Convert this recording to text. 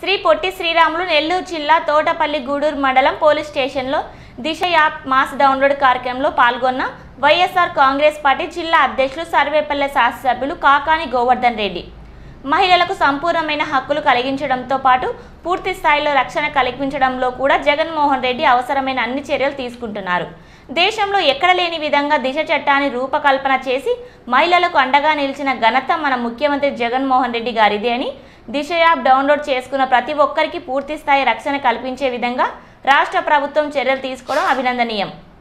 శ్రీ పొట్టి శ్రీరాములు నెల్లూరు జిల్లా తోటపల్లి గూడూరు మండలం పోలీస్ స్టేషన్లో దిశ యాప్ మాస్ డౌన్లోడ్ కార్యక్రమంలో పాల్గొన్న వైఎస్ఆర్ కాంగ్రెస్ పార్టీ జిల్లా అధ్యక్షులు సర్వేపల్లె శాసనసభ్యులు కాకాని గోవర్ధన్ రెడ్డి మహిళలకు సంపూర్ణమైన హక్కులు కలిగించడంతో పాటు పూర్తి స్థాయిలో రక్షణ కల్పించడంలో కూడా జగన్మోహన్ రెడ్డి అవసరమైన అన్ని చర్యలు తీసుకుంటున్నారు. దేశంలో ఎక్కడ లేని విధంగా దిశ చట్టాన్ని రూపకల్పన చేసి మహిళలకు అండగా నిలిచిన ఘనత మన ముఖ్యమంత్రి జగన్మోహన్ రెడ్డి గారిది అని, దిశ యాప్ డౌన్లోడ్ చేసుకున్న ప్రతి ఒక్కరికి పూర్తి స్థాయి రక్షణ కల్పించే విధంగా రాష్ట్ర ప్రభుత్వం చర్యలు తీసుకోవడం అభినందనీయం.